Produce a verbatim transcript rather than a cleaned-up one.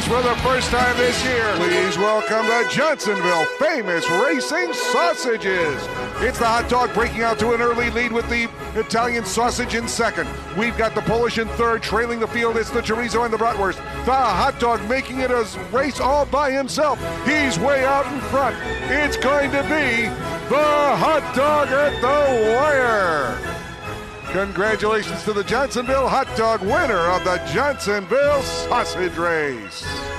wins for the first time this year. Please welcome the Johnsonville Famous Racing Sausages. It's the hot dog breaking out to an early lead with the Italian sausage in second. We've got the Polish in third. Trailing the field, it's the chorizo and the bratwurst. The hot dog making it a race all by himself. He's way out in front. It's going to be the hot dog at the wire. Congratulations to the Johnsonville hot dog winner of the Johnsonville Sausage Race.